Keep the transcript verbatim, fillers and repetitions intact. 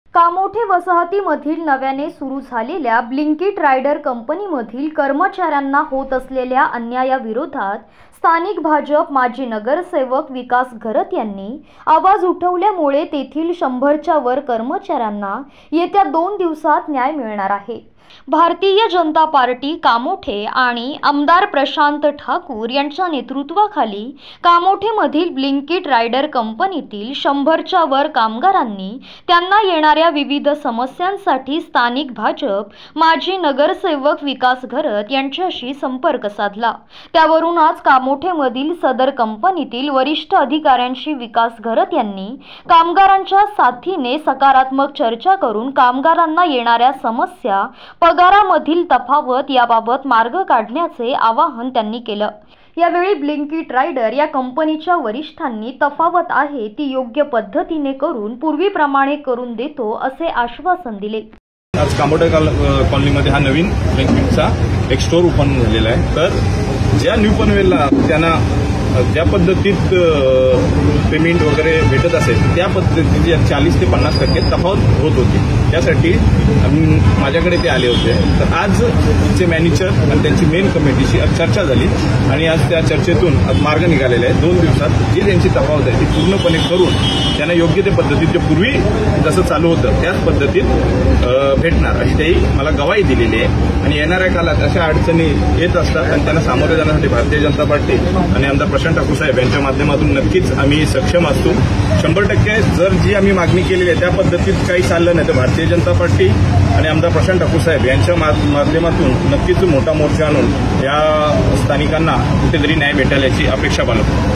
कामोठे वसाहतीमधील नव्याने सुरू झालेल्या ब्लिंकिट रायडर कंपनीमधील कर्मचाऱ्यांना होत असलेल्या अन्यायाविरोधात स्थानिक भाजप माजी नगरसेवक विकास घरत यांनी आवाज उठवल्यामुळे तेथील शंभरच्या वर कर्मचाऱ्यांना येत्या दोन दिवसात न्याय मिळणार आहे। भारतीय जनता पार्टी कामोठे आणि आमदार प्रशांत ठाकूर यांच्या नेतृत्वाखाली कामोठेमधील ब्लिंकिट रायडर कंपनीतील शंभरच्या वर कामगारांनी त्यांना येणाऱ्या विविध समस्यांसाठी स्थानिक भाजप माजी नगरसेवक विकास घरत यांच्याशी संपर्क साधला। त्यावरून आज कामोठेमधील सदर कंपनीतील वरिष्ठ अधिकाऱ्यांशी विकास घरत यांनी कामगारांच्या साथीने सकारात्मक चर्चा करून कामगारांना येणाऱ्या समस्या पगारामधील तफावत याबाबत मार्ग काढण्याचे आवाहन त्यांनी केलं। यावेळी ब्लिंकिट रायडर या कंपनीच्या वरिष्ठांनी तफावत आहे ती योग्य पद्धतीने करून पूर्वीप्रमाणे करून देतो असे आश्वासन दिले। आज कामोठे कॉलनीमध्ये हा नवीन ब्लिंकिटचा एक स्टोर ओपन झालेला आहे। तर ज्या न्यू पनवेलला त्यांना ज्या पद्धतीत पेमेंट वगैरे भेटत असेल त्या पद्धतीची चाळीस ते पन्नास टक्के तफावत होत होती। त्यासाठी माझ्याकडे ते आले होते। तर आज त्यांचे मॅनेजर आणि त्यांची मेन कमिटीशी चर्चा झाली आणि आज त्या चर्चेतून मार्ग निघालेले आहे। दोन दिवसात जी त्यांची तफावत आहे ती पूर्णपणे करून त्यांना योग्य ते पद्धतीत पूर्वी जसं चालू होतं त्याच पद्धतीत भेटणार अशी त्याही मला गवाही दिलेली आहे। आणि येणाऱ्या काळात अशा अडचणी येत असतात आणि त्यांना सामोरे जाण्यासाठी भारतीय जनता पार्टी आणि आमदार प्रशांत ठाकूर साहेब यांच्या माध्यमातून नक्कीच आम्ही सक्षम असतो। शंभर टक्के जर जी आम्ही मागणी केलेली आहे त्या पद्धतीत काही चाललं नाही तर भारतीय जनता पार्टी आणि आमदार प्रशांत ठाकूर साहेब यांच्या माध्यमातून नक्कीच मोठा मोर्चा आणून या स्थानिकांना कुठेतरी न्याय भेटायला याची अपेक्षा बाळगतो।